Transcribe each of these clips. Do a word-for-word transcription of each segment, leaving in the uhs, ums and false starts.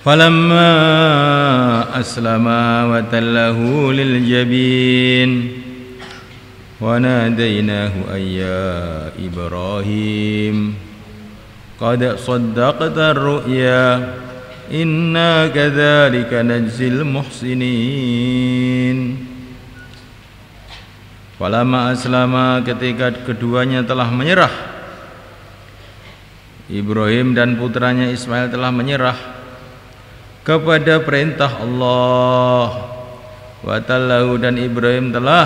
Falamma aslama wa tallahu lil jabin wa nadainahu ayya Ibrahim qad saddaqta ar-ru'ya inna kadzalika najzil muhsinin. Falamma aslama, ketika keduanya telah menyerah, Ibrahim dan putranya Ismail telah menyerah kepada perintah Allah, wa tallahu, dan Ibrahim telah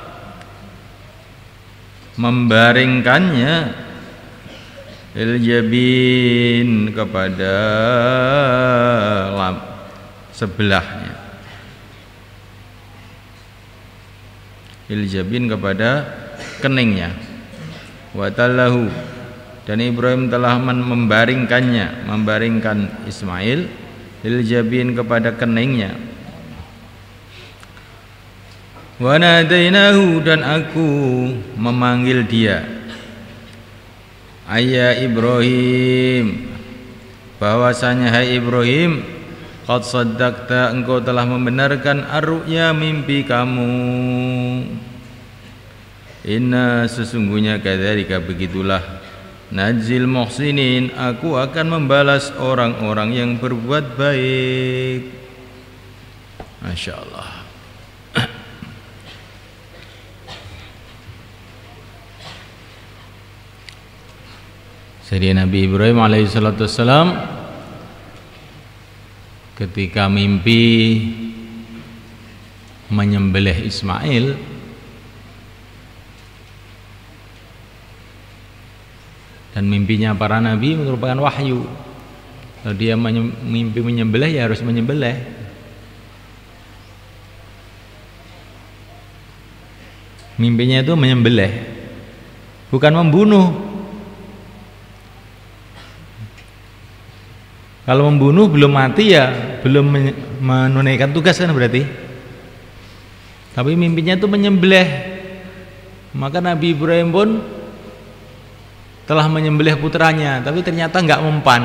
membaringkannya, iljabin, kepada lam, sebelahnya, iljabin, kepada keningnya, wa tallahu, dan Ibrahim telah membaringkannya, membaringkan Ismail, iljabin, kepada keningnya. Wa nadainahu, dan aku memanggil dia, ayya Ibrahim, bahwasanya hai Ibrahim, qad saddaqta, engkau telah membenarkan ar-ru'ya, mimpi kamu. Inna, sesungguhnya kadzalika, begitulah, najzil muhsinin, aku akan membalas orang-orang yang berbuat baik. Masya Allah. Jadi Nabi Ibrahim alaihissalatu wassalam ketika mimpi menyembelih Ismail, dan mimpinya para nabi merupakan wahyu. Kalau dia mimpi menyembelih, ya harus menyembelih. Mimpinya itu menyembelih, bukan membunuh. Kalau membunuh belum mati, ya belum menunaikan tugas kan berarti. Tapi mimpinya itu menyembelih. Maka Nabi Ibrahim pun telah menyembelih putranya, tapi ternyata enggak mempan.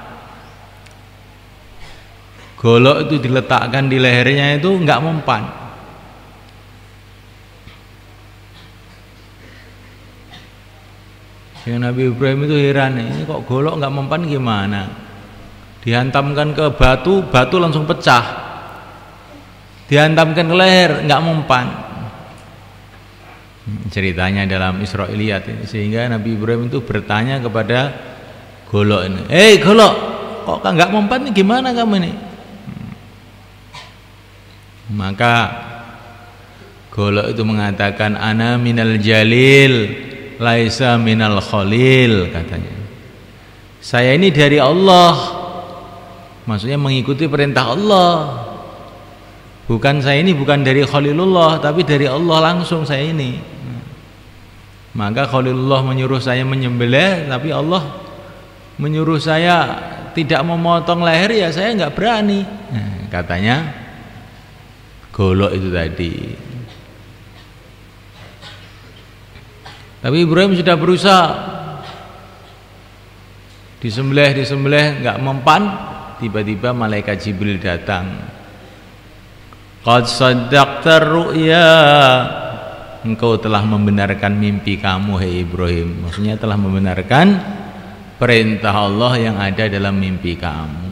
Golok itu diletakkan di lehernya, itu enggak mempan. Yang Nabi Ibrahim itu heran, ini kok golok enggak mempan gimana? Dihantamkan ke batu, batu langsung pecah. Dihantamkan ke leher, enggak mempan. Ceritanya dalam Israiliyat ini, sehingga Nabi Ibrahim itu bertanya kepada golok ini, "Hei golok, kok enggak mempan nih, gimana kamu ini?" Maka golok itu mengatakan, "Ana minal jalil, laisa minal khalil," katanya. Saya ini dari Allah, maksudnya mengikuti perintah Allah. Bukan, saya ini bukan dari Khalilullah, tapi dari Allah langsung saya ini. Maka Khalilullah menyuruh saya menyembelih, tapi Allah menyuruh saya tidak memotong leher, ya saya nggak berani. Nah, katanya golok itu tadi. Tapi Ibrahim sudah berusaha, disembelih, disembelih nggak mempan. Tiba-tiba malaikat Jibril datang. Qad saddaqta ar-ru'ya, engkau telah membenarkan mimpi kamu, hai Ibrahim. Maksudnya telah membenarkan perintah Allah yang ada dalam mimpi kamu.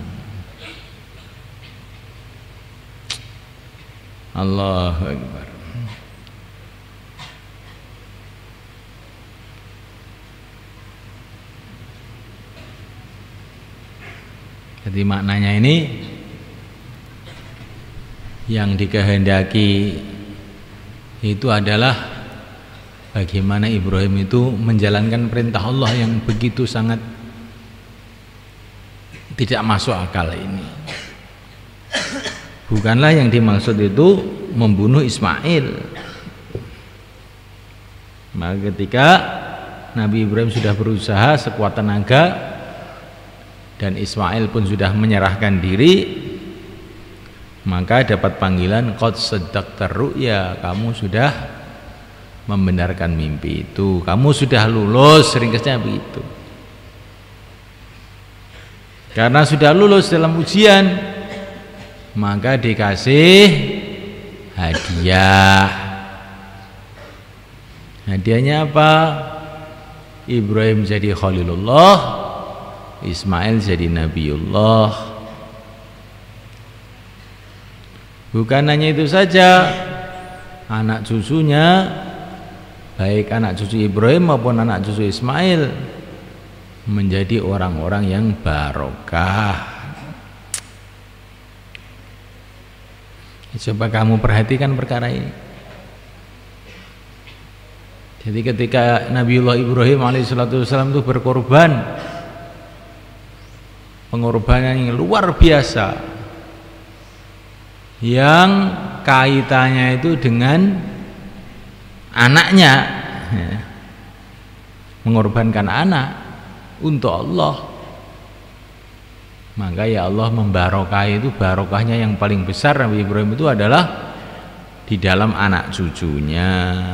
Allahu Akbar. Jadi maknanya ini, yang dikehendaki itu adalah bagaimana Ibrahim itu menjalankan perintah Allah yang begitu sangat tidak masuk akal ini. Bukanlah yang dimaksud itu membunuh Ismail. Maka ketika Nabi Ibrahim sudah berusaha sekuat tenaga dan Ismail pun sudah menyerahkan diri, maka dapat panggilan qad saddaqta ru'ya, kamu sudah membenarkan mimpi itu, kamu sudah lulus, ringkasnya begitu. Karena sudah lulus dalam ujian, maka dikasih hadiah. Hadiahnya apa? Ibrahim jadi Khalilullah, Ismail jadi Nabiullah. Bukan hanya itu saja, anak cucunya, baik anak cucu Ibrahim maupun anak cucu Ismail, menjadi orang-orang yang barokah. Coba kamu perhatikan perkara ini. Jadi ketika Nabiullah Ibrahim alaihissalam itu berkorban, pengorbanan yang luar biasa, yang kaitannya itu dengan anaknya, ya, mengorbankan anak untuk Allah, maka ya Allah membarokahi itu, barokahnya yang paling besar Nabi Ibrahim itu adalah di dalam anak cucunya.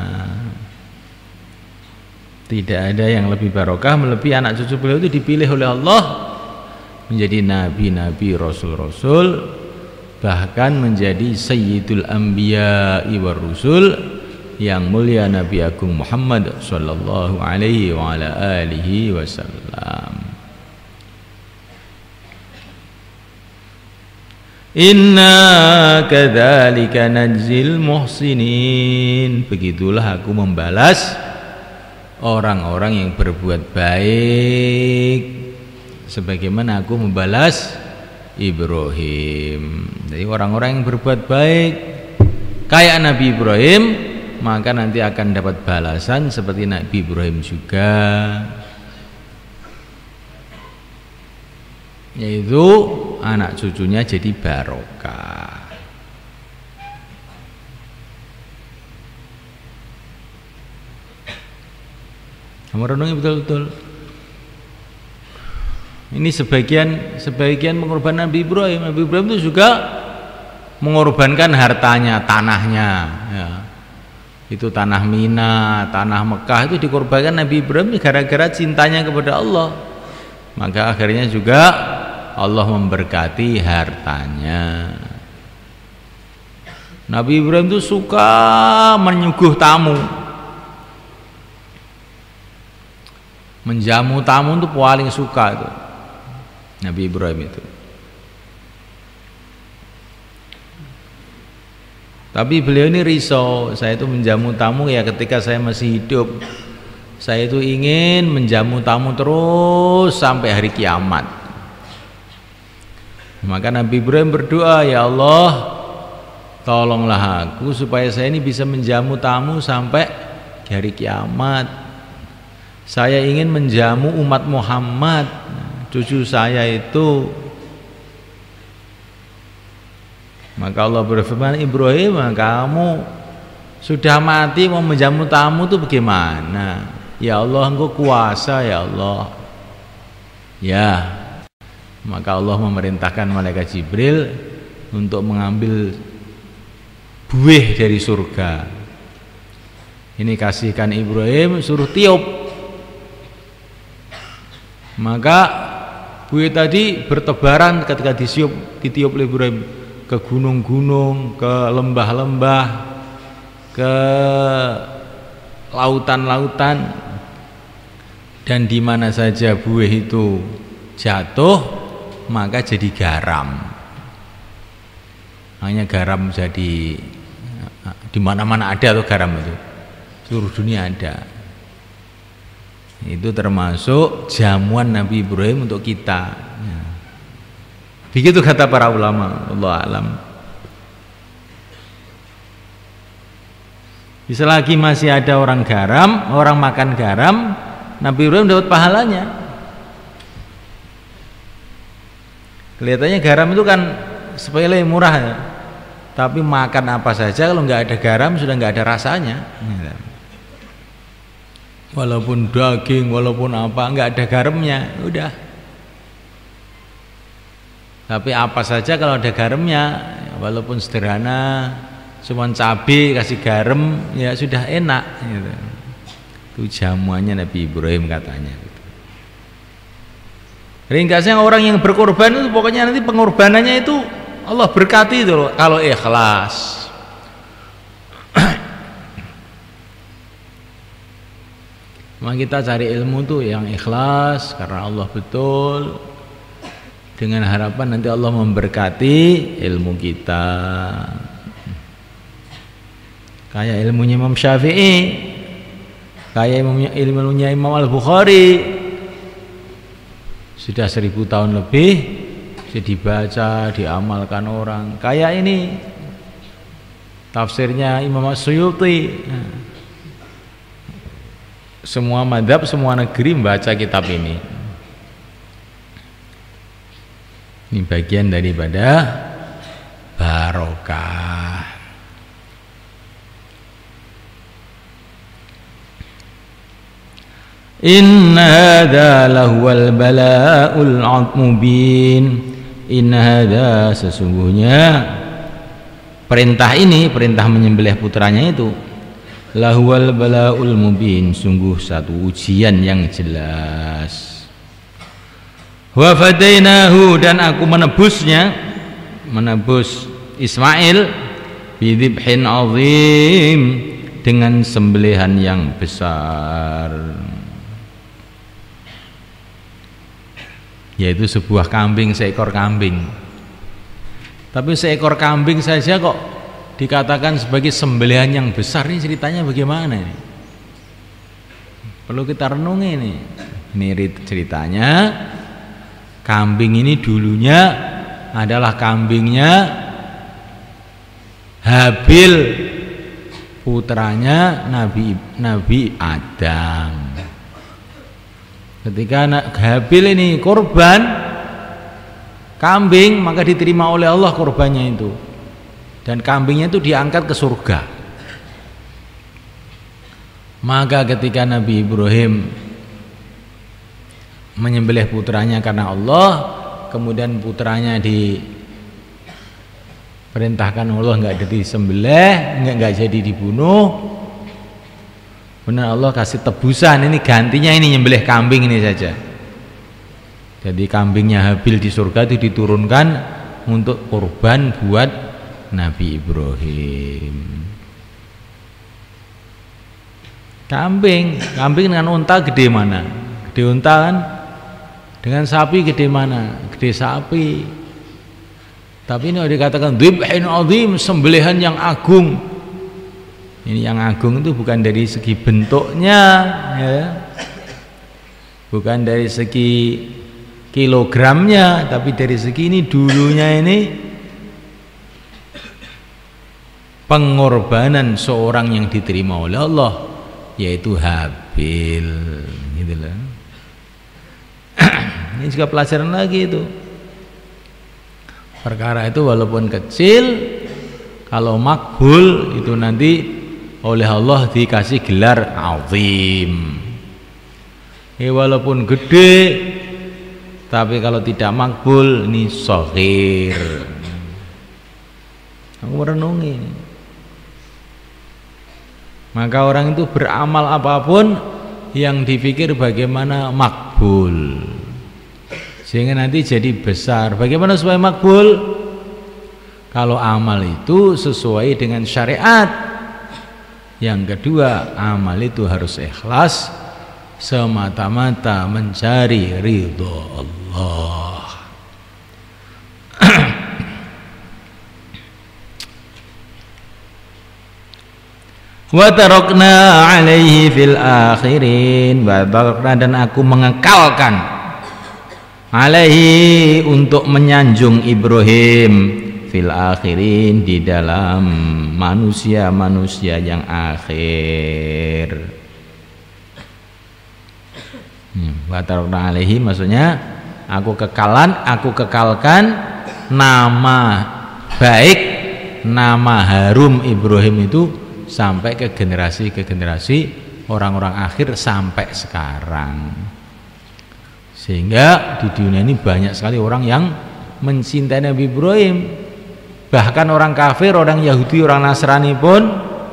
Tidak ada yang lebih barokah melebihi anak cucu beliau itu dipilih oleh Allah menjadi nabi-nabi, rasul-rasul, bahkan menjadi sayyidul anbiya war rusul, yang mulia Nabi Agung Muhammad sallallahu alaihi wa ala alihi wasallam. Inna kadzalika najzil muhsinin. Begitulah aku membalas orang-orang yang berbuat baik, sebagaimana aku membalas Ibrahim. Jadi orang-orang yang berbuat baik kayak Nabi Ibrahim, maka nanti akan dapat balasan seperti Nabi Ibrahim juga, yaitu anak cucunya jadi barokah. Kamu renungi betul-betul. Ini sebagian sebagian pengorbanan Nabi Ibrahim. Nabi Ibrahim itu juga mengorbankan hartanya, tanahnya, ya. Itu tanah Mina, tanah Mekah itu dikorbankan Nabi Ibrahim gara-gara cintanya kepada Allah. Maka akhirnya juga Allah memberkati hartanya. Nabi Ibrahim itu suka menyuguh tamu, menjamu tamu itu paling suka itu Nabi Ibrahim itu. Tapi beliau ini risau, saya itu menjamu tamu ya ketika saya masih hidup. Saya itu ingin menjamu tamu terus sampai hari kiamat. Maka Nabi Ibrahim berdoa, ya Allah, tolonglah aku supaya saya ini bisa menjamu tamu sampai hari kiamat. Saya ingin menjamu umat Muhammad, cucu saya itu. Maka Allah berfirman, Ibrahim, kamu sudah mati mau menjamu tamu itu bagaimana? Ya Allah, engkau kuasa ya Allah. Ya, maka Allah memerintahkan malaikat Jibril untuk mengambil buih dari surga. Ini kasihkan Ibrahim, suruh tiup. Maka buih tadi bertebaran ketika disiup, ditiup oleh Ibrahim, ke gunung-gunung, ke lembah-lembah, ke lautan-lautan, dan di mana saja buih itu jatuh maka jadi garam. Hanya garam jadi di mana-mana ada tuh garam itu, seluruh dunia ada. Itu termasuk jamuan Nabi Ibrahim untuk kita. Begitu kata para ulama, Allah alam. Bisa lagi masih ada orang garam, orang makan garam, Nabi Ibrahim dapat pahalanya. Kelihatannya garam itu kan sepele, murah ya. Tapi makan apa saja kalau nggak ada garam sudah nggak ada rasanya. Walaupun daging, walaupun apa, nggak ada garamnya, udah. Tapi apa saja kalau ada garamnya, walaupun sederhana, cuma cabai kasih garam, ya sudah enak. Gitu. Itu jamuannya Nabi Ibrahim katanya. Ringkasnya orang yang berkorban itu pokoknya nanti pengorbanannya itu Allah berkati itu loh, kalau ikhlas. Maka kita cari ilmu tuh yang ikhlas karena Allah betul, dengan harapan nanti Allah memberkati ilmu kita. Kayak ilmunya Imam Syafi'i, kayak ilmunya, ilmunya Imam Al-Bukhari, sudah seribu tahun lebih, sudah dibaca, diamalkan orang. Kayak ini tafsirnya Imam As-Suyuti. Semua madhab, semua negeri membaca kitab ini. Ini bagian daripada barokah. Inna hadza lahuwal bala'ul mubin. Inna hadza, sesungguhnya perintah ini, perintah menyembelih putranya itu, lahuwal bala'ul mubin, sungguh satu ujian yang jelas. Wa fadainahu, dan aku menebusnya, menebus Ismail, bidhibhin azim, dengan sembelihan yang besar, yaitu sebuah kambing, seekor kambing. Tapi seekor kambing saja kok dikatakan sebagai sembelihan yang besar. Ini ceritanya bagaimana ini? Perlu kita renungi ini. Ini ceritanya, kambing ini dulunya adalah kambingnya Habil, putranya Nabi Nabi Adam. Ketika Habil ini korban kambing, maka diterima oleh Allah korbannya itu, dan kambingnya itu diangkat ke surga. Maka ketika Nabi Ibrahim menyembelih putranya karena Allah, kemudian putranya diperintahkan Allah nggak jadi disembelih, nggak nggak jadi dibunuh. Benar, Allah kasih tebusan, ini gantinya ini nyembelih kambing ini saja. Jadi kambingnya Habil di surga itu diturunkan untuk korban buat Nabi Ibrahim. Kambing, kambing dengan unta gede mana? Gede unta kan? Dengan sapi gede mana? Gede sapi. Tapi ini dikatakan dzibhin azim, sembelihan yang agung. Ini yang agung itu bukan dari segi bentuknya, ya, bukan dari segi kilogramnya, tapi dari segi ini dulunya ini pengorbanan seorang yang diterima oleh Allah, yaitu Habil, gitu loh. Ini juga pelajaran lagi itu. Perkara itu walaupun kecil, kalau makbul itu nanti oleh Allah dikasih gelar azim. Ya, walaupun gede, tapi kalau tidak makbul ini shaghir. Aku merenungi. Maka orang itu beramal apapun yang dipikir bagaimana makbul, sehingga nanti jadi besar. Bagaimana supaya makbul? Kalau amal itu sesuai dengan syariat. Yang kedua, amal itu harus ikhlas, semata-mata mencari ridho Allah. Wa tarakna alaihi fil akhirin, wa tarakna, dan aku mengekalkan alaihi, untuk menyanjung Ibrahim, fil akhirin, di dalam manusia-manusia yang akhir. Wa tarakna alaihi maksudnya aku kekalan, aku kekalkan nama baik, nama harum Ibrahim itu sampai ke generasi ke generasi orang-orang akhir sampai sekarang. Sehingga di dunia ini banyak sekali orang yang mencintai Nabi Ibrahim. Bahkan orang kafir, orang Yahudi, orang Nasrani pun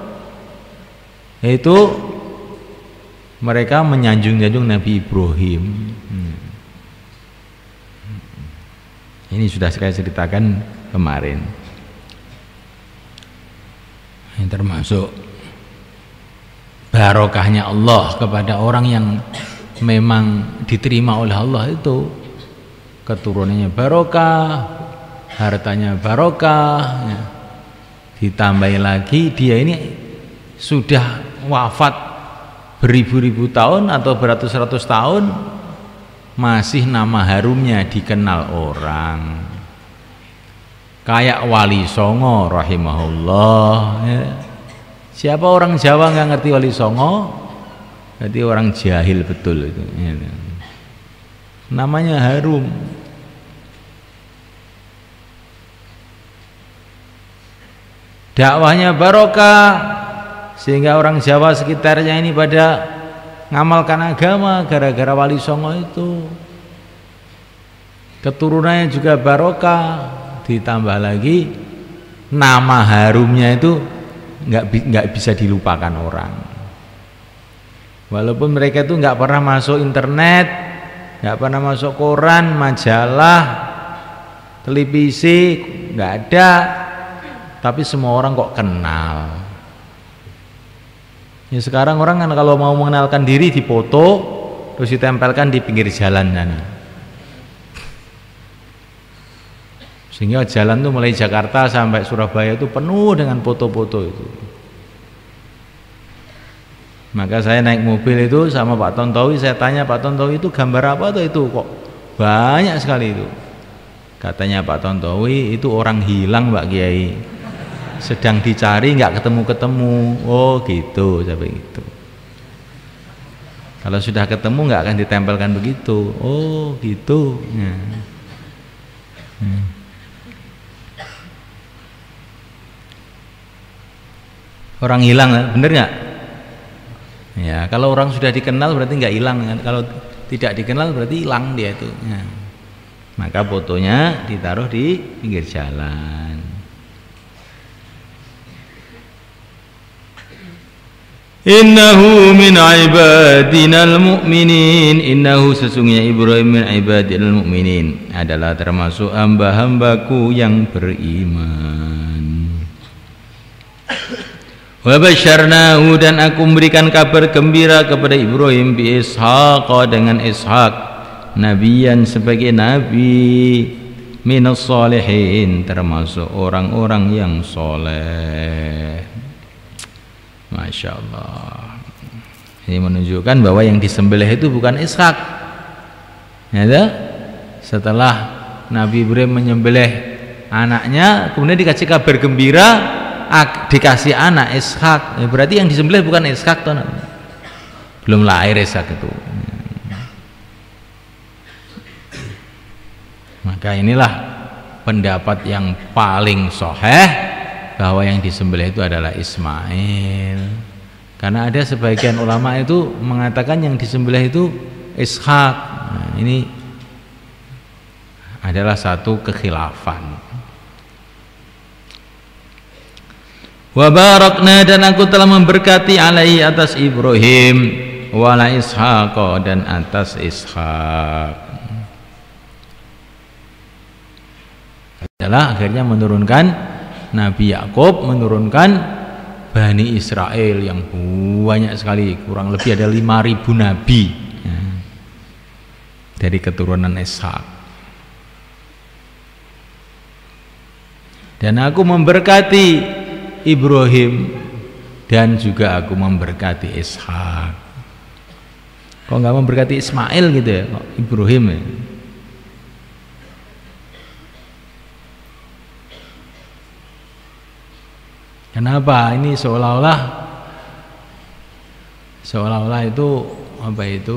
itu mereka menyanjung-nyanjung Nabi Ibrahim. hmm. Ini sudah saya ceritakan kemarin. Ini termasuk barokahnya Allah kepada orang yang memang diterima oleh Allah, itu keturunannya barokah, hartanya barokah, ya. Ditambah lagi dia ini sudah wafat beribu-ribu tahun atau beratus-ratus tahun, masih nama harumnya dikenal orang. Kayak Wali Songo rahimahullah, ya. Siapa orang Jawa nggak ngerti Wali Songo? Berarti orang jahil betul itu, ya. Namanya harum. Dakwahnya barokah sehingga orang Jawa sekitarnya ini pada ngamalkan agama gara-gara Wali Songo itu. Keturunannya juga barokah, ditambah lagi nama harumnya itu nggak nggak bisa dilupakan orang. Walaupun mereka itu nggak pernah masuk internet, nggak pernah masuk koran, majalah, televisi, nggak ada, tapi semua orang kok kenal. Ya sekarang orang kan kalau mau mengenalkan diri dipoto, terus ditempelkan di pinggir jalan sana. Sehingga jalan tuh mulai Jakarta sampai Surabaya itu penuh dengan foto-foto itu. Maka saya naik mobil itu sama Pak Tontowi, saya tanya Pak Tontowi itu gambar apa tuh itu, kok banyak sekali itu. Katanya Pak Tontowi itu orang hilang Pak Kiai, sedang dicari nggak ketemu-ketemu. Oh gitu, sampai gitu. Kalau sudah ketemu nggak akan ditempelkan begitu. Oh gitu. Ya. Hmm. Orang hilang, bener nggak? Ya, kalau orang sudah dikenal berarti nggak hilang. Kalau tidak dikenal berarti hilang dia itu. Ya. Maka fotonya ditaruh di pinggir jalan. Innahu min ibadinal mu'minin. Innahu sesungguhnya Ibrahim min ibadinal mu'minin, adalah termasuk hamba-hambaku yang beriman. Wa basyarnahu, dan aku memberikan kabar gembira kepada Ibrahim bi Ishaq, dengan Ishaq, nabiyan sebagai nabi, minas sholihin, termasuk orang-orang yang soleh. Masya Allah. Ini menunjukkan bahwa yang disembelih itu bukan Ishaq, ya, setelah Nabi Ibrahim menyembelih anaknya, kemudian dikasih kabar gembira, dikasih anak Ishak, ya, berarti yang disembelih bukan Ishak toh, belum lahir Ishak itu. Maka inilah pendapat yang paling sahih, bahwa yang disembelih itu adalah Ismail. Karena ada sebagian ulama itu mengatakan yang disembelih itu Ishak. Nah, ini adalah satu kekhilafan. Wa barakna, dan aku telah memberkati alaihi, atas Ibrahim, wala Ishaq, dan atas Ishaq. Adalah akhirnya menurunkan Nabi Yakub, menurunkan Bani Israel yang banyak sekali, kurang lebih ada lima ribu nabi, ya, dari keturunan Ishaq. Dan aku memberkati Ibrahim, dan juga aku memberkati Ishak. Kok nggak memberkati Ismail gitu ya, kok Ibrahim ya? Kenapa? Ini seolah-olah seolah-olah itu apa itu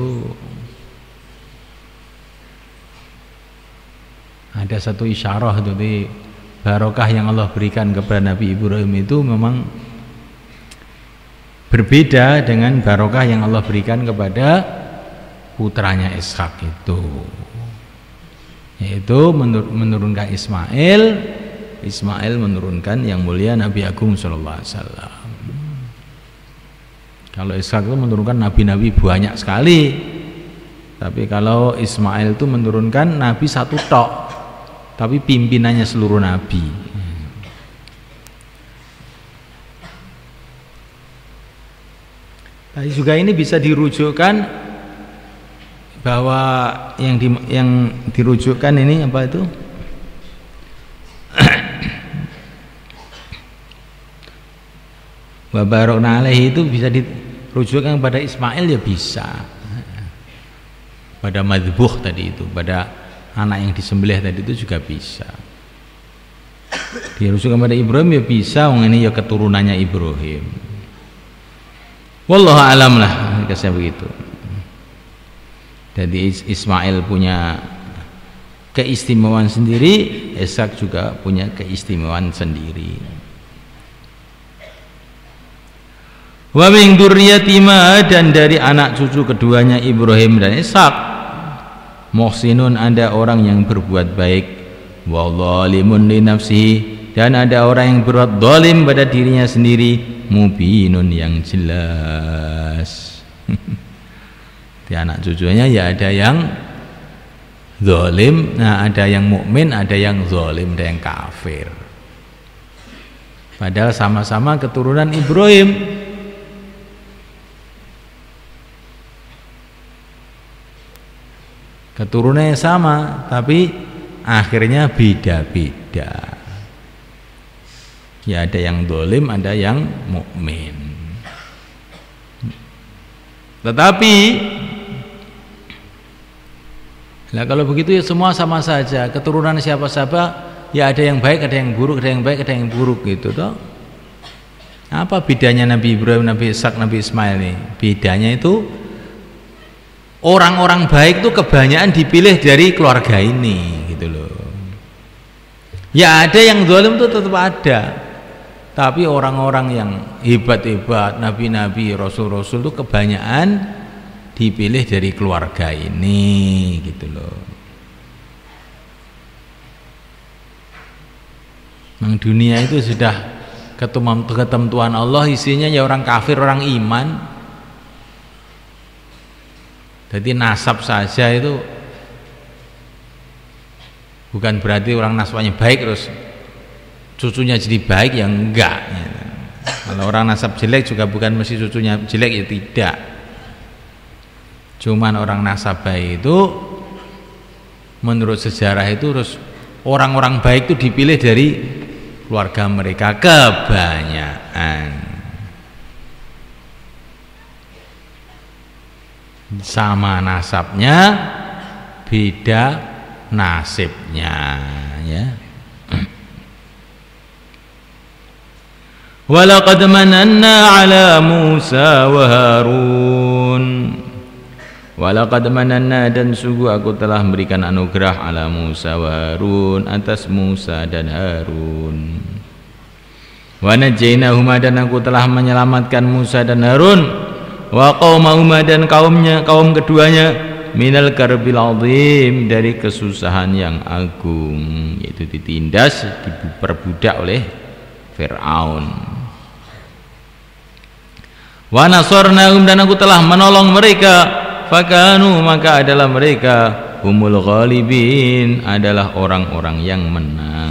ada satu isyarah itu di barokah yang Allah berikan kepada Nabi Ibrahim itu memang berbeda dengan barokah yang Allah berikan kepada putranya Ishak itu, yaitu menurunkan Ismail. Ismail menurunkan yang mulia Nabi Agung Sallallahu Alaihi Wasallam. Kalau Ishak itu menurunkan nabi-nabi banyak sekali, tapi kalau Ismail itu menurunkan nabi satu tok, tapi pimpinannya seluruh nabi. Tapi juga ini bisa dirujukkan bahwa yang di, yang dirujukkan ini apa itu? Wa barokna alaihi itu bisa dirujukkan pada Ismail, ya bisa. Pada madbuh tadi itu, pada anak yang disembelih tadi itu juga bisa. Dirujukkan pada Ibrahim ya bisa, wong ini ya keturunannya Ibrahim. Wallahu alam lah, kasih begitu. Jadi Ismail punya keistimewaan sendiri, Ishak juga punya keistimewaan sendiri. Wa min dzurriyyatima, dan dari anak cucu keduanya Ibrahim dan Ishak, muhsinun, ada orang yang berbuat baik, wa dzalimun li nafsihi, dan ada orang yang berbuat zalim pada dirinya sendiri, mubinun, yang jelas. Di anak cucunya ya ada yang zalim, nah ada yang mukmin, ada yang zalim, ada yang kafir. Padahal sama-sama keturunan Ibrahim. Keturunannya sama, tapi akhirnya beda-beda. Ya ada yang zalim, ada yang mukmin. Tetapi nah kalau begitu ya semua sama saja, keturunan siapa-siapa ya ada yang baik, ada yang buruk, ada yang baik, ada yang buruk gitu toh. Apa bedanya Nabi Ibrahim, Nabi Ishak, Nabi Ismail nih? Bedanya itu orang-orang baik itu kebanyakan dipilih dari keluarga ini gitu loh. Ya ada yang zalim itu tetap ada, tapi orang-orang yang hebat-hebat, nabi-nabi, rasul-rasul itu kebanyakan dipilih dari keluarga ini gitu loh. Memang dunia itu sudah ketentuan Allah, isinya ya orang kafir, orang iman. Jadi nasab saja itu bukan berarti orang nasabnya baik terus cucunya jadi baik, ya enggak. Kalau orang nasab jelek juga bukan mesti cucunya jelek, ya tidak. Cuman orang nasab baik itu menurut sejarah itu terus orang-orang baik itu dipilih dari keluarga mereka kebanyakan. Sama nasabnya, beda nasibnya, ya. Walaqad mananna ala Musa wa Harun. Walaqad mananna, dan sungguh aku telah memberikan anugerah ala Musa wa Harun, atas Musa dan Harun. Wa najainahuma, dan aku telah menyelamatkan Musa dan Harun, wa qaumahuma, dan kaumnya, kaum keduanya, minal karbil azim, dari kesusahan yang agung, yaitu ditindas, diperbudak oleh Fir'aun. Wa nasarnahum, dan aku telah menolong mereka, fakanu, maka adalah mereka, humul ghalibin, adalah orang-orang yang menang.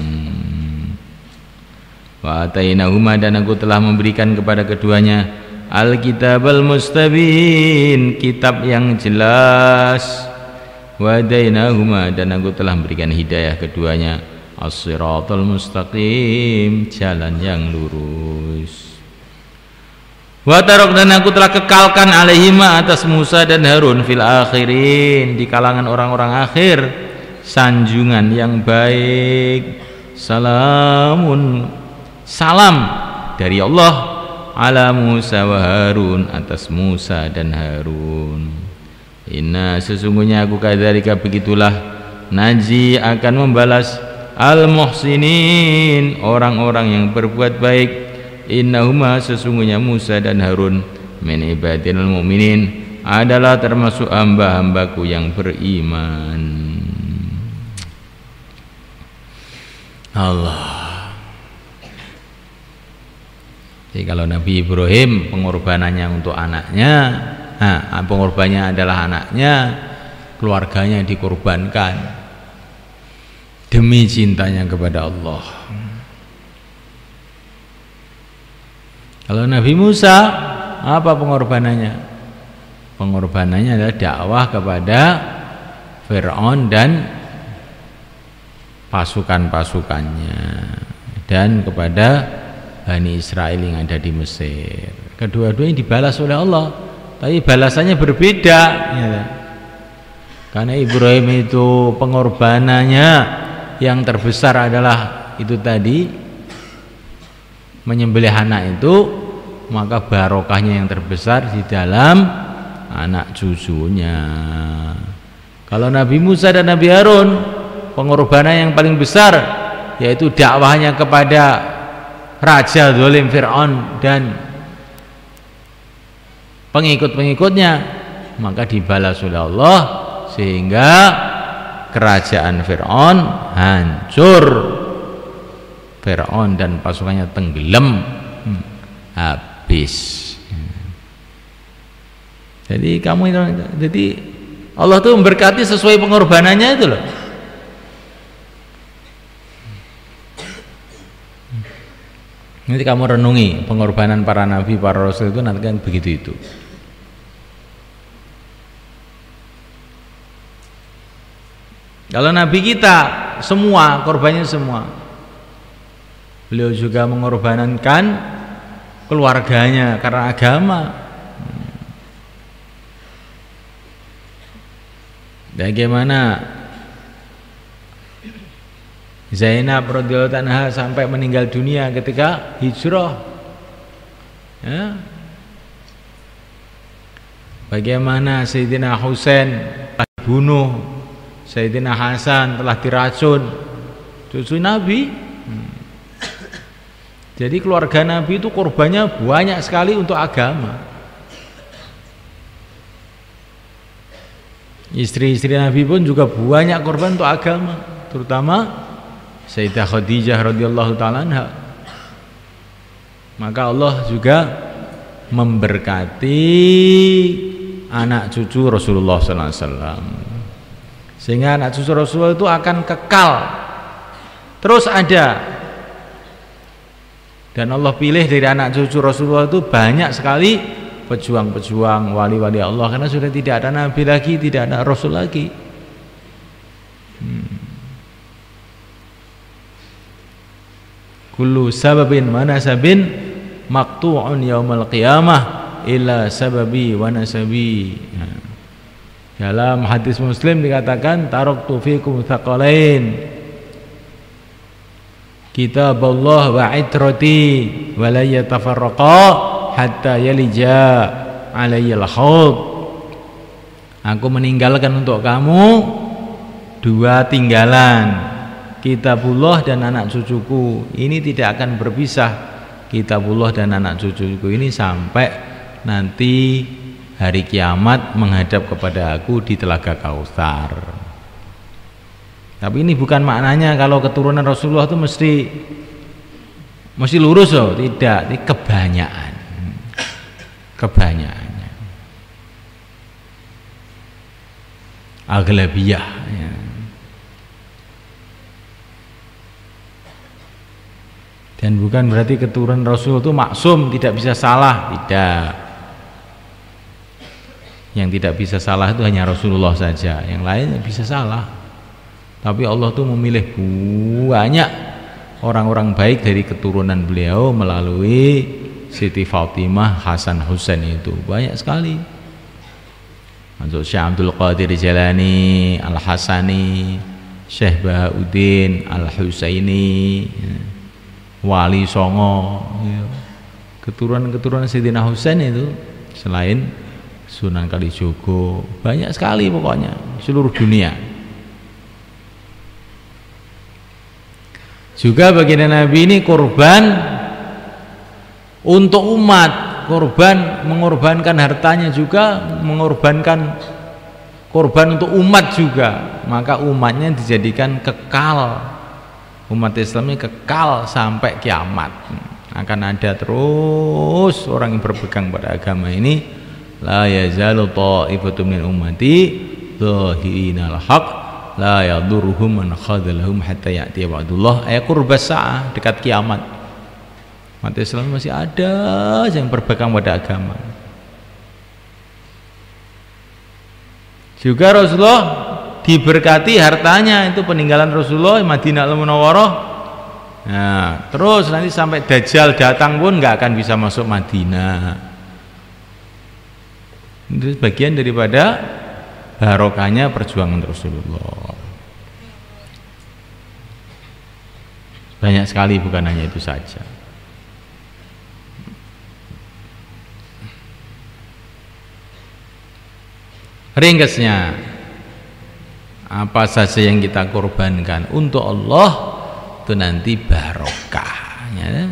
Wa atainahuma, dan aku telah memberikan kepada keduanya Alkitabal mustabin, kitab yang jelas. Wa hadainahuma, dan aku telah memberikan hidayah keduanya as-siratal mustaqim, jalan yang lurus. Wa tarok, dan aku telah kekalkan alaihima, atas Musa dan Harun, fil akhirin, di kalangan orang-orang akhir, sanjungan yang baik. Salamun, salam dari Allah ala Musa wa Harun, atas Musa dan Harun. Inna, sesungguhnya aku kadzalika, begitulah, naji, akan membalas al-muhsinin, orang-orang yang berbuat baik. Innahuma, sesungguhnya Musa dan Harun, min ibadil mu'minin, adalah termasuk hamba-hambaku yang beriman. Allah. Jadi kalau Nabi Ibrahim pengorbanannya untuk anaknya, nah, pengorbanannya adalah anaknya, keluarganya dikorbankan. demi cintanya kepada Allah. Kalau Nabi Musa, apa pengorbanannya? Pengorbanannya adalah dakwah kepada Fir'aun dan pasukan-pasukannya dan kepada Bani Israel yang ada di Mesir. Kedua-duanya dibalas oleh Allah, tapi balasannya berbeda ya. Karena Ibrahim itu pengorbanannya yang terbesar adalah itu tadi, menyembelih anak itu, maka barokahnya yang terbesar di dalam anak cucunya. Kalau Nabi Musa dan Nabi Harun, pengorbanan yang paling besar yaitu dakwahnya kepada raja zalim Fir'aun dan pengikut-pengikutnya, maka dibalas oleh Allah sehingga kerajaan Fir'aun hancur, Fir'aun dan pasukannya tenggelam, hmm, habis. Jadi kamu itu, jadi Allah tuh memberkati sesuai pengorbanannya itu loh. Nanti kamu renungi pengorbanan para nabi, para rasul itu nanti kan begitu itu. Kalau nabi kita semua korbannya semua. Beliau juga mengorbankan keluarganya karena agama. Bagaimana Zainab radhiyallahu anha sampai meninggal dunia ketika hijrah, ya. Bagaimana Sayyidina Husain telah dibunuh, Sayyidina Hasan telah diracun, cucu Nabi. hmm. Jadi keluarga Nabi itu korbannya banyak sekali untuk agama. Istri-istri Nabi pun juga banyak korban untuk agama, terutama Sayyidah Khadijah radhiyallahu ta'ala anha. Maka Allah juga memberkati anak cucu Rasulullah sallallahu alaihi wasallam, sehingga anak cucu Rasulullah itu akan kekal terus ada. Dan Allah pilih dari anak cucu Rasulullah itu banyak sekali pejuang-pejuang, wali-wali Allah, karena sudah tidak ada nabi lagi, tidak ada rasul lagi. hmm. Kullu sababin wa nasabin maqtu'un yaumal qiyamah illa sababi wa nasabi. Dalam hadis Muslim dikatakan taraktu fikum tsaqalain, kitab Allah wa itrati wa la yatafarraqa hatta yalija alayyal haud. Aku meninggalkan untuk kamu dua tinggalan, kitabullah dan anak cucuku. Ini tidak akan berpisah, kitabullah dan anak cucuku ini sampai nanti hari kiamat menghadap kepada aku di Telaga Kautsar. Tapi ini bukan maknanya kalau keturunan Rasulullah itu mesti mesti lurus loh, tidak, ini kebanyakan. Kebanyakannya. Aghlabiyah ya. Dan bukan berarti keturunan Rasul itu maksum, tidak bisa salah, tidak. Yang tidak bisa salah itu hanya Rasulullah saja, yang lain bisa salah. Tapi Allah tuh memilih banyak orang-orang baik dari keturunan beliau melalui Siti Fatimah, Hasan, Husain, itu banyak sekali. Masuk Syekh Abdul Qadir Jalani Al-Hasani, Syekh Bahauddin Al-Husaini, Wali Songo, keturunan-keturunan Sayyidina Husain itu selain Sunan Kalijogo banyak sekali, pokoknya seluruh dunia. Juga baginda Nabi ini korban untuk umat, korban mengorbankan hartanya juga, mengorbankan korban untuk umat juga. Maka umatnya dijadikan kekal, umat Islamnya kekal sampai kiamat. Akan ada terus orang yang berpegang pada agama ini. La yazalu ta'ifatun min ummati dhahirinal haq la yadurruhum man khadalahum hatta ya'ti wa'dullah, ayat qurbas sa'ah, dekat kiamat. Umat Islam masih ada yang berpegang pada agama. Juga Rasulullah diberkati hartanya, itu peninggalan Rasulullah Madinah Al-Munawwarah. Nah, terus nanti sampai Dajjal datang pun nggak akan bisa masuk Madinah. Itu bagian daripada barokahnya perjuangan Rasulullah. Banyak sekali, bukan hanya itu saja. Ringkasnya, apa saja yang kita korbankan untuk Allah itu nanti barokah, ya.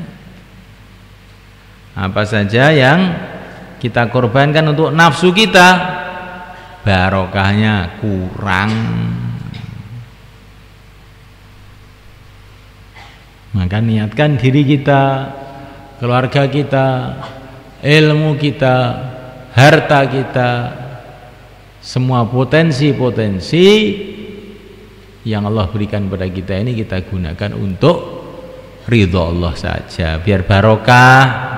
Apa saja yang kita korbankan untuk nafsu kita, barokahnya kurang. Maka niatkan diri kita, keluarga kita, ilmu kita, harta kita, semua potensi-potensi yang Allah berikan pada kita ini kita gunakan untuk ridho Allah saja, biar barokah.